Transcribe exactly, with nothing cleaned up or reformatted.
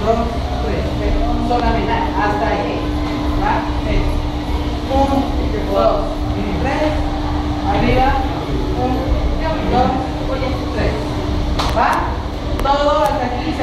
dos, tres. Solamente hasta ahí. ¿Va? uno, dos, tres. Arriba. uno, dos, tres. ¿Va? Todo hasta aquí.